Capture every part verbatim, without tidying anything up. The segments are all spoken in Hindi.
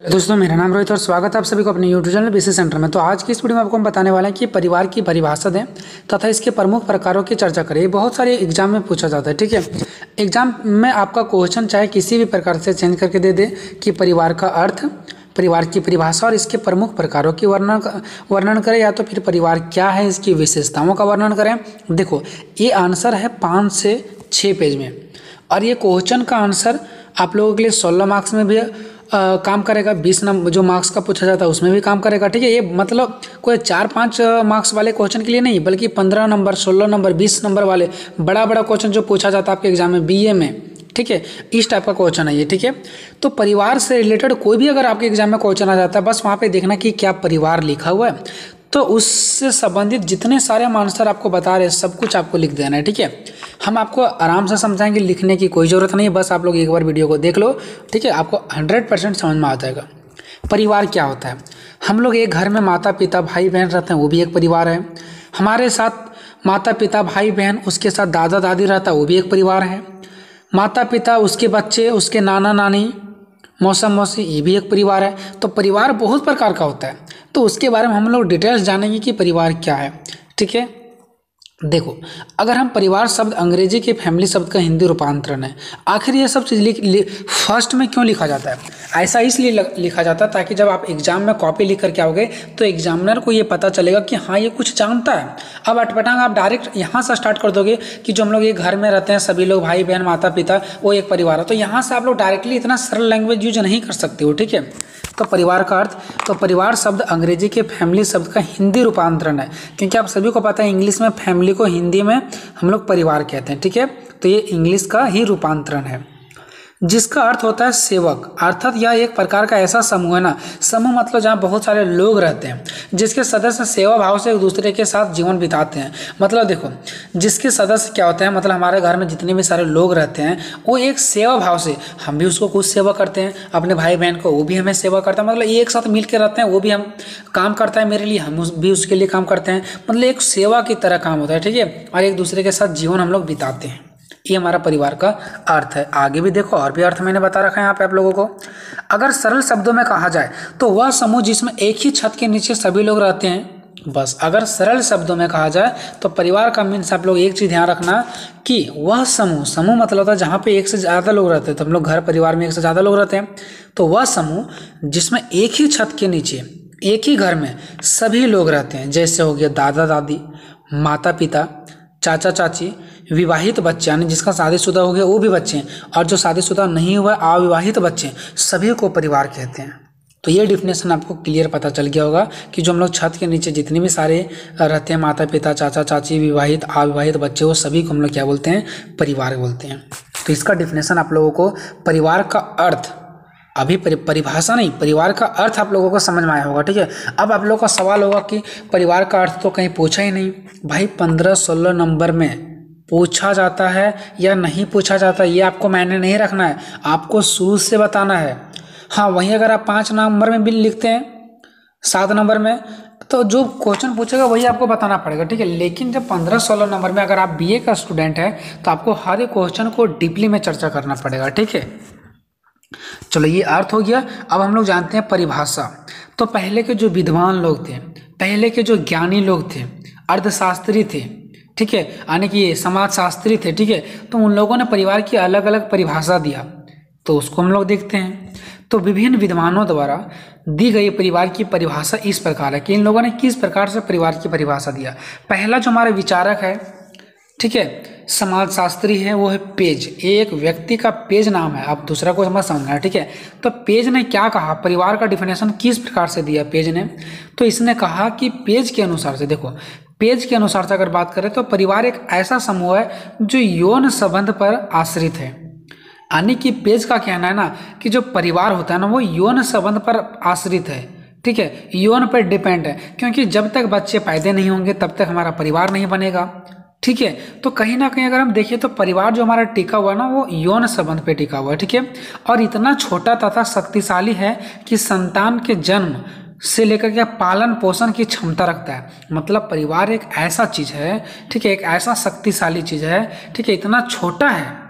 दोस्तों, मेरा नाम रोहित और स्वागत है आप सभी को अपने यूट्यूब चैनल बीसी सेंटर में। तो आज की इस वीडियो में आपको हम बताने वाले हैं कि परिवार की परिभाषा दें तथा इसके प्रमुख प्रकारों की चर्चा करें। ये बहुत सारे एग्जाम में पूछा जाता है, ठीक है। एग्जाम में आपका क्वेश्चन चाहे किसी भी प्रकार से चेंज करके दे दे कि परिवार का अर्थ, परिवार की परिभाषा और इसके प्रमुख प्रकारों की वर्णन वर्णन करें, या तो फिर परिवार क्या है इसकी विशेषताओं का वर्णन करें। देखो, ये आंसर है पाँच से छः पेज में, और ये क्वेश्चन का आंसर आप लोगों के लिए सोलह मार्क्स में भी आ, काम करेगा। बीस नंबर जो मार्क्स का पूछा जाता है उसमें भी काम करेगा, ठीक है। ये मतलब कोई चार पाँच मार्क्स वाले क्वेश्चन के लिए नहीं, बल्कि पंद्रह नंबर, सोलह नंबर, बीस नंबर वाले बड़ा बड़ा क्वेश्चन जो पूछा जाता है आपके एग्जाम में बीए में, ठीक है, इस टाइप का क्वेश्चन है ये, ठीक है। तो परिवार से रिलेटेड कोई भी अगर आपके एग्जाम में क्वेश्चन आ जाता है, बस वहाँ पे देखना कि क्या परिवार लिखा हुआ है, तो उससे संबंधित जितने सारे हम आंसर आपको बता रहे हैं सब कुछ आपको लिख देना है, ठीक है। हम आपको आराम से समझाएंगे, लिखने की कोई ज़रूरत नहीं है, बस आप लोग एक बार वीडियो को देख लो, ठीक है, आपको हंड्रेड परसेंट समझ में आ जाएगा। परिवार क्या होता है? हम लोग एक घर में माता पिता भाई बहन रहते हैं, वो भी एक परिवार है। हमारे साथ माता पिता भाई बहन, उसके साथ दादा दादी रहता है, वो भी एक परिवार है। माता पिता, उसके बच्चे, उसके नाना नानी, मौसा मौसी, ये भी एक परिवार है। तो परिवार बहुत प्रकार का होता है, तो उसके बारे में हम लोग डिटेल्स जानेंगे कि परिवार क्या है, ठीक है। देखो, अगर हम परिवार शब्द अंग्रेजी के फैमिली शब्द का हिंदी रूपांतरण है। आखिर ये सब चीज़ लिख लि, फर्स्ट में क्यों लिखा जाता है? ऐसा इसलिए लिखा जाता है ताकि जब आप एग्जाम में कॉपी लिख करके आओगे तो एग्जामिनर को ये पता चलेगा कि हाँ, ये कुछ जानता है। अब अटपटांग आप डायरेक्ट यहाँ से स्टार्ट कर दोगे कि जो हम लोग एक घर में रहते हैं, सभी लोग भाई बहन माता पिता, वो एक परिवार है, तो यहाँ से आप लोग डायरेक्टली इतना सरल लैंग्वेज यूज नहीं कर सकते हो, ठीक है। तो परिवार का अर्थ, तो परिवार शब्द अंग्रेजी के फैमिली शब्द का हिंदी रूपांतरण है, क्योंकि आप सभी को पता है इंग्लिश में फैमिली को हिंदी में हम लोग परिवार कहते हैं, ठीक है। तो ये इंग्लिश का ही रूपांतरण है, जिसका अर्थ होता है सेवक। अर्थात यह एक प्रकार का ऐसा समूह है ना, समूह मतलब जहाँ बहुत सारे लोग रहते हैं, जिसके सदस्य सेवा भाव से एक दूसरे के साथ जीवन बिताते हैं। मतलब देखो, जिसके सदस्य क्या होते हैं, मतलब हमारे घर में जितने भी सारे लोग रहते हैं वो एक सेवा भाव से, हम भी उसको कुछ सेवा करते हैं, अपने भाई बहन को, वो भी हमें सेवा करता है। मतलब एक साथ मिल के रहते हैं, वो भी हम काम करता है मेरे लिए, हम उस, भी उसके लिए काम करते हैं। मतलब एक सेवा की तरह काम होता है, ठीक है, और एक दूसरे के साथ जीवन हम लोग बिताते हैं। ये हमारा परिवार का अर्थ है। आगे भी देखो, और भी अर्थ मैंने बता रखा है यहाँ पे आप लोगों को। अगर सरल शब्दों में कहा जाए तो वह समूह जिसमें एक ही छत के नीचे सभी लोग रहते हैं। बस अगर सरल शब्दों में कहा जाए तो परिवार का मीन्स आप लोग एक चीज़ ध्यान रखना कि वह समूह, समूह मतलब होता है जहाँ पे एक से ज़्यादा लोग रहते हैं। तो हम लोग घर परिवार में एक से ज़्यादा लोग रहते हैं, तो वह समूह जिसमें एक ही छत के नीचे, एक ही घर में सभी लोग रहते हैं। जैसे हो गया दादा दादी, माता पिता, चाचा चाची, विवाहित बच्चे, यानी जिसका शादीशुदा हो गया वो भी बच्चे हैं, और जो शादीशुदा नहीं हुआ अविवाहित बच्चे, सभी को परिवार कहते हैं। तो ये डिफिनेशन आपको क्लियर पता चल गया होगा कि जो हम लोग छत के नीचे जितने भी सारे रहते हैं, माता पिता, चाचा चाची, विवाहित अविवाहित बच्चे, वो सभी को हम लोग क्या बोलते हैं? परिवार बोलते हैं। तो इसका डिफिनेशन आप लोगों को, परिवार का अर्थ, अभी परिभाषा नहीं, परिवार का अर्थ आप लोगों को समझ में आया होगा, ठीक है। अब आप लोगों का सवाल होगा कि परिवार का अर्थ तो कहीं पूछा ही नहीं। भाई पंद्रह सोलह नंबर में पूछा जाता है या नहीं पूछा जाता, ये आपको मायने नहीं रखना है, आपको शुरू से बताना है। हाँ, वहीं अगर आप पाँच नंबर में भी लिखते हैं, सात नंबर में, तो जो क्वेश्चन पूछेगा वही आपको बताना पड़ेगा, ठीक है। लेकिन जब पंद्रह सोलह नंबर में अगर आप बीए का स्टूडेंट है तो आपको हर एक क्वेश्चन को डीपली में चर्चा करना पड़ेगा, ठीक है। चलो, ये अर्थ हो गया। अब हम लोग जानते हैं परिभाषा। तो पहले के जो विद्वान लोग थे, पहले के जो ज्ञानी लोग थे, अर्थशास्त्री थे, ठीक है, यानी कि समाजशास्त्री थे, ठीक है, तो उन लोगों ने परिवार की अलग अलग परिभाषा दिया, तो उसको हम लोग देखते हैं। तो विभिन्न विद्वानों द्वारा दी गई परिवार की परिभाषा इस प्रकार है कि इन लोगों ने किस प्रकार से परिवार की परिभाषा दिया। पहला जो हमारे विचारक है, ठीक है, समाजशास्त्री है, वो है पेज। एक व्यक्ति का पेज नाम है, आप दूसरा को समझ समझना है, ठीक है। तो पेज ने क्या कहा, परिवार का डिफिनेशन किस प्रकार से दिया पेज ने? तो इसने कहा कि पेज के अनुसार से, देखो पेज के अनुसार से अगर बात करें तो परिवार एक ऐसा समूह है जो यौन संबंध पर आश्रित है। यानी कि पेज का कहना है ना कि जो परिवार होता है ना वो यौन संबंध पर आश्रित है, ठीक है, यौन पर डिपेंड है, क्योंकि जब तक बच्चे पैदा नहीं होंगे तब तक हमारा परिवार नहीं बनेगा, ठीक है। तो कहीं ना कहीं अगर हम देखें तो परिवार जो हमारा टिका हुआ ना वो यौन संबंध पे टिका हुआ है, ठीक है, और इतना छोटा तथा शक्तिशाली है कि संतान के जन्म से लेकर के पालन पोषण की क्षमता रखता है। मतलब परिवार एक ऐसा चीज़ है, ठीक है, एक ऐसा शक्तिशाली चीज़ है, ठीक है, इतना छोटा है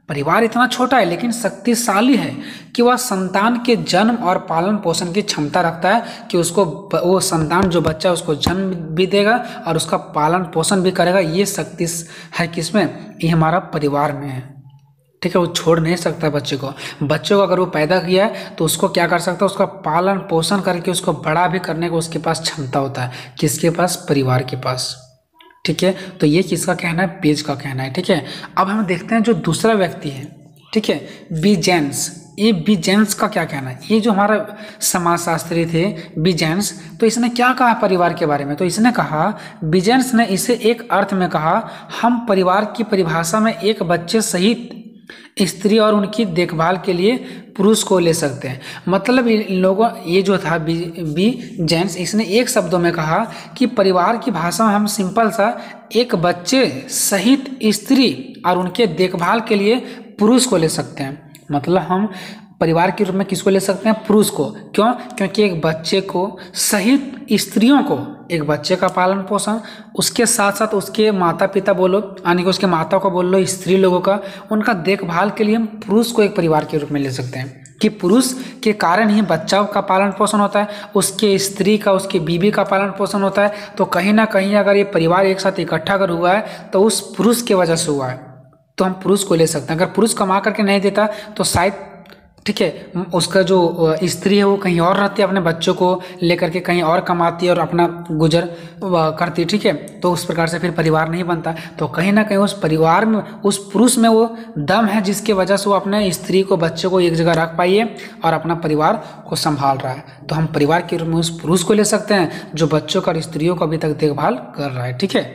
परिवार इतना छोटा है लेकिन शक्तिशाली है कि वह संतान के जन्म और पालन पोषण की क्षमता रखता है कि उसको वो संतान जो बच्चा उसको जन्म भी देगा और उसका पालन पोषण भी करेगा। ये शक्ति है किसमें, ये हमारा परिवार में है। ठीक है, वो छोड़ नहीं सकता बच्चे को। बच्चे को अगर वो पैदा किया है तो उसको क्या कर सकता है, उसका पालन पोषण करके उसको बड़ा भी करने को उसके पास क्षमता होता है। किसके पास, परिवार के पास। ठीक है, तो ये किसका कहना है, पेज का कहना है। ठीक है, अब हम देखते हैं जो दूसरा व्यक्ति है। ठीक है, बीजेंस। ये बीजेंस का क्या कहना है, ये जो हमारा समाजशास्त्री थे बीजेंस, तो इसने क्या कहा परिवार के बारे में, तो इसने कहा, बीजेंस ने इसे एक अर्थ में कहा, हम परिवार की परिभाषा में एक बच्चे सहित स्त्री और उनकी देखभाल के लिए पुरुष को ले सकते हैं। मतलब इन लोगों, ये जो था बी बी जेंस, इसने एक शब्दों में कहा कि परिवार की भाषा में हम सिंपल सा एक बच्चे सहित स्त्री और उनके देखभाल के लिए पुरुष को ले सकते हैं। मतलब हम परिवार के रूप में किसको ले सकते हैं, पुरुष को। क्यों, क्योंकि एक बच्चे को सहित स्त्रियों को, एक बच्चे का पालन पोषण, उसके साथ साथ उसके माता पिता बोलो, यानी कि उसके माता को बोल लो, स्त्री लोगों का, उनका देखभाल के लिए हम पुरुष को एक परिवार के रूप में ले सकते हैं कि पुरुष के कारण ही बच्चा का पालन पोषण होता है, उसके स्त्री का, उसके बीवी का पालन पोषण होता है। तो कहीं ना कहीं अगर ये परिवार एक साथ इकट्ठा अगर हुआ है तो उस पुरुष की वजह से हुआ है, तो हम पुरुष को ले सकते हैं। अगर पुरुष कमा करके नहीं देता तो शायद, ठीक है, उसका जो स्त्री है वो कहीं और रहती है, अपने बच्चों को लेकर के कहीं और कमाती है और अपना गुजर करती है। ठीक है, तो उस प्रकार से फिर परिवार नहीं बनता। तो कहीं ना कहीं उस परिवार में, उस पुरुष में वो दम है जिसके वजह से वो अपने स्त्री को, बच्चे को एक जगह रख पाई है और अपना परिवार को संभाल रहा है। तो हम परिवार के रूप में उस पुरुष को ले सकते हैं जो बच्चों का और स्त्रियों को अभी तक देखभाल कर रहा है। ठीक है,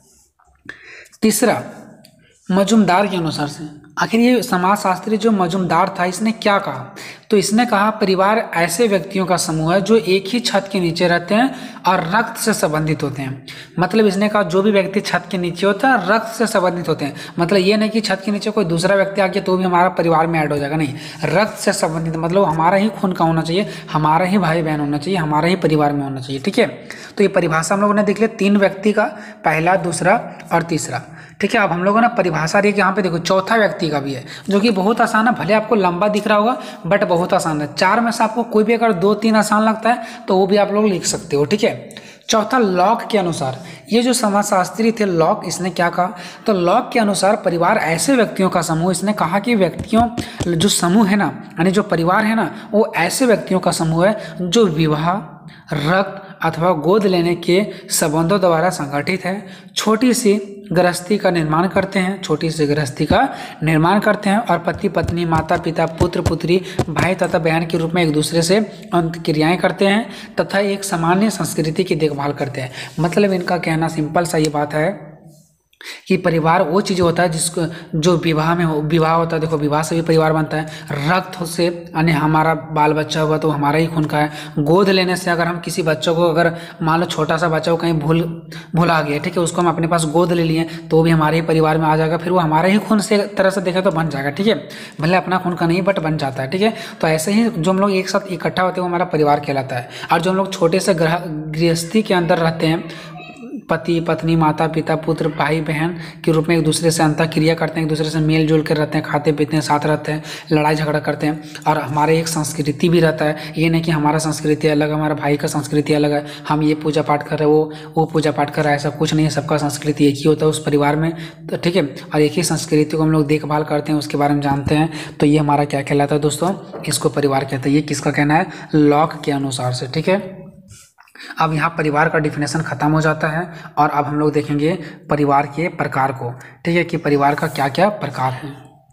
तीसरा, मजुमदार के अनुसार से। आखिर ये समाजशास्त्री जो मजुमदार था, इसने क्या कहा, तो इसने कहा परिवार ऐसे व्यक्तियों का समूह है जो एक ही छत के नीचे रहते हैं और रक्त से संबंधित होते हैं। मतलब इसने कहा जो भी व्यक्ति छत के नीचे होता है रक्त से संबंधित होते हैं। मतलब ये नहीं कि छत के नीचे कोई दूसरा व्यक्ति आ गया तो भी हमारा परिवार में ऐड हो जाएगा, नहीं, रक्त से संबंधित मतलब हमारा ही खून का होना चाहिए, हमारा ही भाई बहन होना चाहिए, हमारा ही परिवार में होना चाहिए। ठीक है, तो ये परिभाषा हम लोगों ने देख लिया तीन व्यक्ति का, पहला, दूसरा और तीसरा। ठीक है, अब हम लोगों ने परिभाषा देखी, यहाँ पे देखो चौथा व्यक्ति का भी है जो कि बहुत आसान है, भले आपको लंबा दिख रहा होगा बट बहुत आसान है। चार में से आपको कोई भी अगर दो तीन आसान लगता है तो वो भी आप लोग लिख सकते हो। ठीक है, चौथा, लॉक के अनुसार। ये जो समाजशास्त्री थे लॉक, इसने क्या कहा, तो लॉक के अनुसार परिवार ऐसे व्यक्तियों का समूह, इसने कहा कि व्यक्तियों जो समूह है ना, यानी जो परिवार है ना, वो ऐसे व्यक्तियों का समूह है जो विवाह, रक्त अथवा गोद लेने के संबंधों द्वारा संगठित है, छोटी सी गृहस्थी का निर्माण करते हैं, छोटी सी गृहस्थी का निर्माण करते हैं और पति पत्नी, माता पिता, पुत्र पुत्री, भाई तथा बहन के रूप में एक दूसरे से अंतक्रियाएं करते हैं तथा एक सामान्य संस्कृति की देखभाल करते हैं। मतलब इनका कहना सिंपल सा ये बात है कि परिवार वो चीज़ होता है जिसको, जो विवाह में हो, विवाह होता है, देखो विवाह से भी परिवार बनता है, रक्त से यानी हमारा बाल बच्चा हुआ तो हमारा ही खून का है, गोद लेने से अगर हम किसी बच्चों को, अगर मान लो छोटा सा बच्चा को कहीं भूल भूला गया, ठीक है, उसको हम अपने पास गोद ले लिए तो वो भी हमारे ही परिवार में आ जाएगा, फिर वो हमारे ही खून से तरह से देखे तो बन जाएगा। ठीक है, भले अपना खून का नहीं बट बन जाता है। ठीक है, तो ऐसे ही जो हम लोग एक साथ इकट्ठा होते हैं वो हमारा परिवार कहलाता है। और जो हम लोग छोटे से गृहस्थी के अंदर रहते हैं, पति पत्नी, माता पिता, पुत्र, भाई बहन के रूप में एक दूसरे से अंतःक्रिया करते हैं, एक दूसरे से मेल जोल कर रहते हैं, खाते पीते हैं, साथ रहते हैं, लड़ाई झगड़ा करते हैं, और हमारे एक संस्कृति भी रहता है। ये नहीं कि हमारा संस्कृति अलग है, हमारा भाई का संस्कृति अलग है, हम ये पूजा पाठ कर रहे हैं, वो वो पूजा पाठ कर रहा है, ऐसा कुछ नहीं है। सबका संस्कृति एक ही होता है उस परिवार में, तो ठीक है, और एक ही संस्कृति को हम लोग देखभाल करते हैं, उसके बारे में जानते हैं। तो ये हमारा क्या कहलाता है दोस्तों, इसको परिवार कहते हैं। ये किसका कहना है, लॉक के अनुसार से। ठीक है, अब यहाँ परिवार का डिफिनेशन खत्म हो जाता है और अब हम लोग देखेंगे परिवार के प्रकार को। ठीक है, कि परिवार का क्या क्या प्रकार है।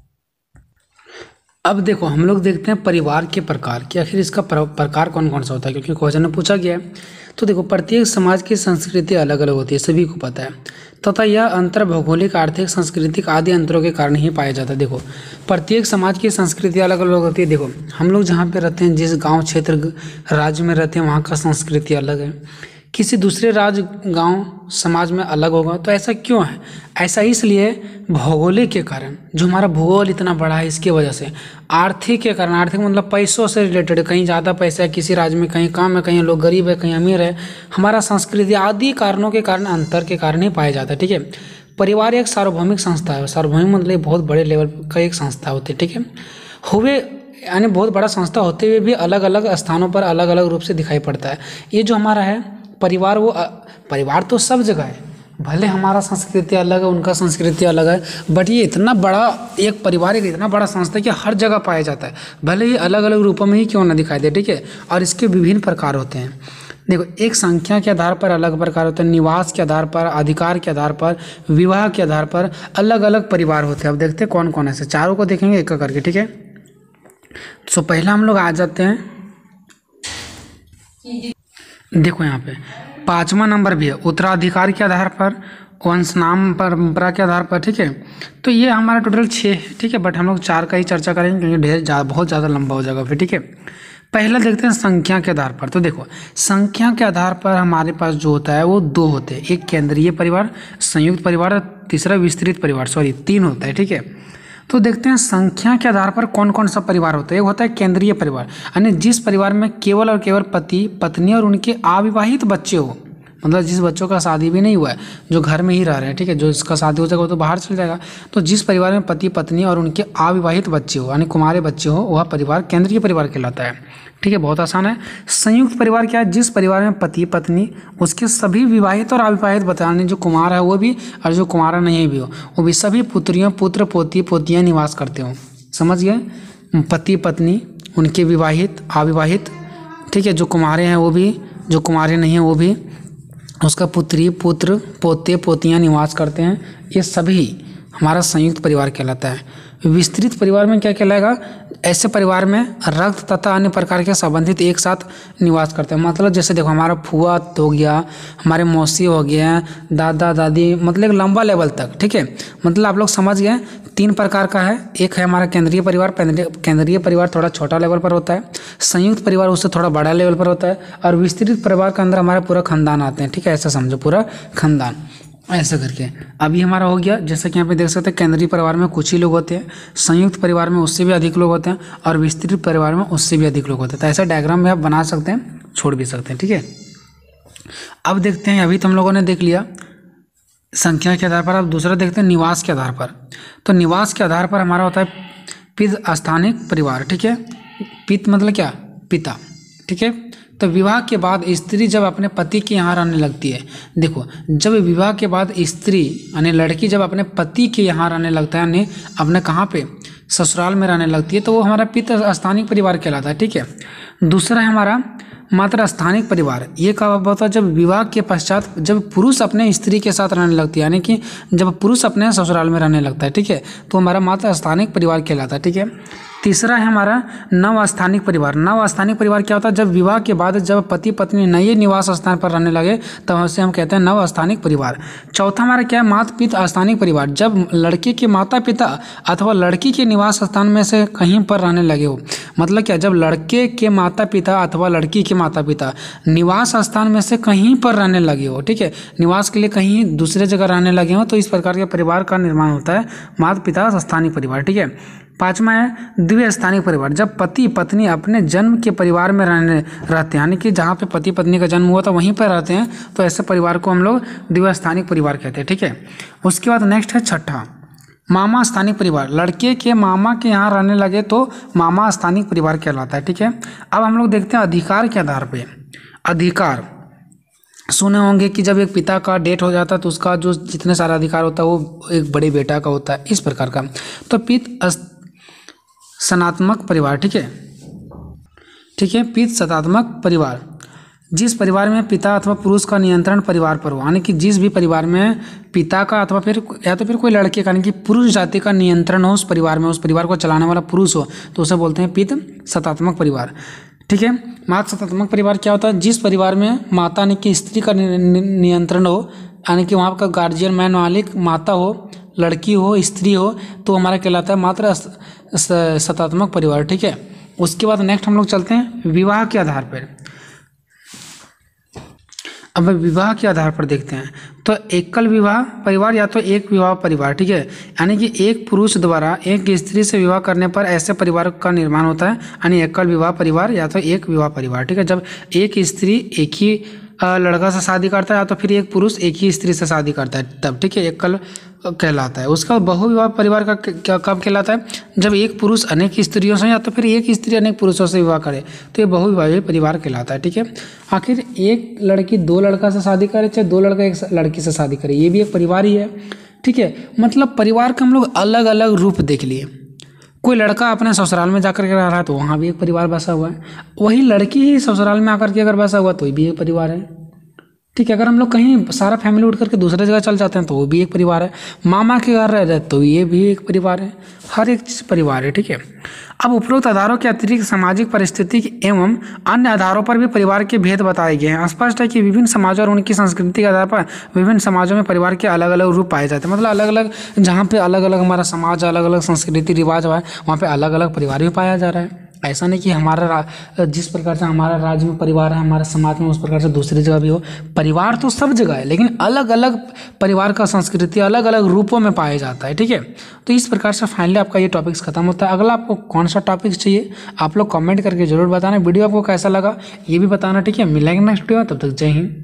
अब देखो हम लोग देखते हैं परिवार के प्रकार कि आखिर इसका प्रकार कौन कौन सा होता है, क्योंकि क्वेश्चन में पूछा गया है। तो देखो प्रत्येक समाज की संस्कृति अलग अलग होती है, सभी को पता है, तथा यह अंतर भौगोलिक, आर्थिक, सांस्कृतिक आदि अंतरों के कारण ही पाया जाता है। देखो प्रत्येक समाज की संस्कृति अलग अलग होती है। देखो हम लोग जहाँ पे रहते हैं, जिस गांव क्षेत्र राज्य में रहते हैं, वहाँ का संस्कृति अलग है, किसी दूसरे राज्य गांव समाज में अलग होगा। तो ऐसा क्यों है, ऐसा इसलिए भौगोलिक के कारण, जो हमारा भूगोल इतना बड़ा है इसके वजह से, आर्थिक के कारण, आर्थिक मतलब पैसों से रिलेटेड, कहीं ज़्यादा पैसा है किसी राज्य में, कहीं कम है, कहीं लोग गरीब है, कहीं अमीर है, हमारा संस्कृति आदि कारणों के कारण, अंतर के कारण ही पाया जाता है। ठीक है, परिवार एक सार्वभौमिक संस्था है। सार्वभौमिक मतलब बहुत बड़े लेवल का एक संस्था होती है, ठीक है। हुए यानी बहुत बड़ा संस्था होते हुए भी अलग अलग स्थानों पर अलग अलग रूप से दिखाई पड़ता है। ये जो हमारा है परिवार, वो परिवार तो सब जगह है, भले हमारा संस्कृति अलग है, उनका संस्कृति अलग है, बट ये इतना बड़ा एक परिवार, एक इतना बड़ा संस्था है कि हर जगह पाया जाता है, भले ही अलग अलग रूपों में ही क्यों ना दिखाई दे, ठीक है। और इसके विभिन्न प्रकार होते हैं। देखो, एक संख्या के आधार पर अलग प्रकार होते हैं, निवास के आधार पर, अधिकार के आधार पर, विवाह के आधार पर अलग अलग परिवार होते हैं। अब देखते हैं कौन कौन ऐसे, चारों को देखेंगे एक एक करके, ठीक है। तो पहला हम लोग आ जाते हैं, देखो यहाँ पे पांचवा नंबर भी है, उत्तराधिकार के आधार पर, वंश नाम परंपरा के आधार पर, ठीक है। तो ये हमारा टोटल छः है, ठीक है, बट हम लोग चार का ही चर्चा करेंगे क्योंकि ढेर ज़्यादा बहुत ज़्यादा लंबा हो जाएगा फिर, ठीक है। पहला देखते हैं संख्या के आधार पर। तो देखो, संख्या के आधार पर हमारे पास जो होता है वो दो होते हैं, एक केंद्रीय परिवार, संयुक्त परिवार, तीसरा विस्तृत परिवार, सॉरी तीन होता है, ठीक है। तो देखते हैं संख्या के आधार पर कौन कौन सा परिवार होता है। एक होता है केंद्रीय परिवार, यानी जिस परिवार में केवल और केवल पति पत्नी और उनके अविवाहित बच्चे हो, मतलब जिस बच्चों का शादी भी नहीं हुआ है, जो घर में ही रह रहे हैं, ठीक है। जो इसका शादी हो जाएगा वो तो बाहर चल जाएगा। तो जिस परिवार में पति पत्नी और उनके अविवाहित बच्चे हो, यानी कुमारे बच्चे हो, वह परिवार केंद्रीय परिवार कहलाता है, ठीक है। बहुत आसान है। संयुक्त परिवार क्या है, जिस परिवार में पति पत्नी उसके सभी विवाहित और अविवाहित बच्चे, यानी जो कुमार है वो भी और जो कुमारा नहीं भी हो वो भी, सभी पुत्रियों पुत्र पोती पोतियाँ निवास करते हो, समझ गए। पति पत्नी, उनके विवाहित अविवाहित, ठीक है, जो कुमारे हैं वो भी, जो कुमारे नहीं हैं वो भी, उसका पुत्री पुत्र पोते पोतियाँ निवास करते हैं, ये सभी हमारा संयुक्त परिवार कहलाता है। विस्तृत परिवार में क्या कहलाएगा, ऐसे परिवार में रक्त तथा अन्य प्रकार के संबंधित एक साथ निवास करते हैं। मतलब जैसे देखो, हमारा फुआ हो गया, हमारे मौसी हो गया, दादा दादी, मतलब एक लंबा लेवल तक, ठीक है। मतलब आप लोग समझ गए, तीन प्रकार का है। एक है हमारा केंद्रीय परिवार, केंद्रीय परिवार थोड़ा छोटा लेवल पर होता है, संयुक्त परिवार उससे थोड़ा बड़ा लेवल पर होता है, और विस्तृत परिवार के अंदर हमारे पूरा खानदान आते हैं, ठीक है। ऐसा समझो, पूरा खानदान ऐसा करके। अभी हमारा हो गया, जैसा कि यहाँ पे देख सकते हैं, केंद्रीय परिवार में कुछ ही लोग होते हैं, संयुक्त परिवार में उससे भी अधिक लोग होते हैं, और विस्तृत परिवार में उससे भी अधिक लोग होते हैं। तो ऐसा डायग्राम में आप बना सकते हैं, छोड़ भी सकते हैं, ठीक है। अब देखते हैं, अभी तो हम लोगों ने देख लिया संख्या के आधार पर, अब दूसरा देखते हैं निवास के आधार पर। तो निवास के आधार पर हमारा होता है पित स्थानिक परिवार, ठीक है। पित मतलब क्या, पिता, ठीक है। तो विवाह के बाद स्त्री जब अपने पति के यहाँ रहने लगती है, देखो जब विवाह के बाद स्त्री यानी लड़की जब अपने पति के यहाँ रहने लगता है, यानी अपने कहाँ पे, ससुराल में रहने लगती है, तो वो हमारा पित स्थानिक परिवार कहलाता है, ठीक है। दूसरा है हमारा मात्र स्थानिक परिवार। ये कब होता है, जब विवाह के पश्चात जब पुरुष अपने स्त्री के साथ रहने लगती है, यानी कि जब पुरुष अपने ससुराल में रहने लगता है, ठीक है, तो हमारा मात्र स्थानिक परिवार कहलाता है, ठीक है। तीसरा है हमारा नवस्थानिक परिवार। नवस्थानिक परिवार क्या होता है, जब विवाह के बाद जब पति पत्नी नए निवास स्थान पर रहने लगे तब उसे हम कहते हैं नवस्थानिक परिवार। चौथा हमारा क्या है, माता पिता स्थानिक परिवार। जब लड़के के माता पिता अथवा लड़की के निवास स्थान में से कहीं पर रहने लगे हो, मतलब क्या, जब लड़के के माता पिता अथवा लड़की के माता पिता निवास स्थान में से कहीं पर रहने लगे हो, ठीक है, निवास के लिए कहीं दूसरे जगह रहने लगे हो, तो इस प्रकार के परिवार का निर्माण होता है माता पिता स्थानिक परिवार, ठीक है। पांचवा है द्विस्थानिक परिवार। जब पति पत्नी अपने जन्म के परिवार में रहने रहते हैं, यानी कि जहाँ पे पति पत्नी का जन्म हुआ था वहीं पर रहते हैं, तो ऐसे परिवार को हम लोग द्विस्थानिक परिवार कहते हैं, ठीक है। उसके बाद नेक्स्ट है छठा मामा स्थानिक परिवार। लड़के के मामा के यहाँ रहने लगे तो मामा स्थानिक परिवार कहलाता है, ठीक है। अब हम लोग देखते हैं अधिकार के आधार पर। अधिकार सुने होंगे कि जब एक पिता का डेथ हो जाता है तो उसका जो जितने सारा अधिकार होता है वो एक बड़े बेटा का होता है, इस प्रकार का। तो पित सनात्मक परिवार, ठीक है, ठीक है, पित सतात्मक परिवार। जिस परिवार में पिता अथवा पुरुष का नियंत्रण परिवार पर हो, यानी कि जिस भी परिवार में पिता का अथवा फिर या तो फिर कोई लड़के का, यानी कि पुरुष जाति का नियंत्रण हो उस परिवार में, उस परिवार को चलाने वाला पुरुष हो, तो उसे बोलते हैं पित सतात्मक परिवार, ठीक है। माता सतात्मक परिवार क्या होता है, जिस परिवार में माता यानी कि स्त्री का नियंत्रण हो, यानी कि वहाँ का गार्जियन मैन मालिक माता हो, लड़की हो, स्त्री हो, तो हमारा कहलाता है मात्र सतात्मक परिवार, ठीक है। उसके बाद नेक्स्ट हम लोग चलते हैं विवाह के आधार पर। अब विवाह के आधार पर देखते हैं, तो एकल विवाह परिवार या तो एक विवाह परिवार, ठीक है, यानी कि एक पुरुष द्वारा एक स्त्री से विवाह करने पर ऐसे परिवार का निर्माण होता है, यानी एकल विवाह परिवार या तो एक विवाह परिवार, ठीक है। जब एक स्त्री एक ही लड़का से शादी करता है या तो फिर एक पुरुष एक ही स्त्री से शादी करता है तब, ठीक है, एकल कहलाता है। उसका बहुविवाह परिवार का क्या कब कहलाता है? जब एक पुरुष अनेक स्त्रियों से या तो फिर एक स्त्री अनेक पुरुषों से विवाह करे तो ये बहुविवाही परिवार कहलाता है। ठीक है, आखिर एक लड़की दो लड़का से शादी करे चाहे दो लड़का एक लड़की से शादी करे, ये भी एक परिवार ही है। ठीक है, मतलब परिवार का हम लोग अलग अलग रूप देख लिए। कोई लड़का अपने ससुराल में जाकर के रह रहा है तो वहाँ भी एक परिवार बसा हुआ है, वही लड़की ही ससुराल में आकर के अगर बसा हुआ तो भी एक परिवार है। ठीक है, अगर हम लोग कहीं सारा फैमिली उठ करके दूसरे जगह चल जाते हैं तो वो भी एक परिवार है। मामा के घर रह रहे तो ये भी एक परिवार है। हर एक चीज़ परिवार है। ठीक है, अब उपरोक्त आधारों के अतिरिक्त सामाजिक परिस्थिति एवं अन्य आधारों पर भी परिवार के भेद बताए गए हैं। स्पष्ट है कि विभिन्न समाजों और उनकी संस्कृति के आधार पर विभिन्न समाजों में परिवार के अलग अलग रूप पाए जाते हैं। मतलब अलग अलग, जहाँ पे अलग अलग हमारा समाज, अलग अलग संस्कृति रिवाज है, वहाँ पे अलग अलग परिवार भी पाया जा रहा है। ऐसा नहीं कि हमारा जिस प्रकार से हमारा राज्य में परिवार है, हमारे समाज में उस प्रकार से दूसरी जगह भी हो। परिवार तो सब जगह है, लेकिन अलग अलग परिवार का संस्कृति अलग अलग रूपों में पाया जाता है। ठीक है, तो इस प्रकार से फाइनली आपका ये टॉपिक्स खत्म होता है। अगला आपको कौन सा टॉपिक्स चाहिए आप लोग कमेंट करके जरूर बताना। वीडियो आपको कैसा लगा ये भी बताना। ठीक है, मिलेंगे नेक्स्ट वीडियो में, तब तक जय हिंद।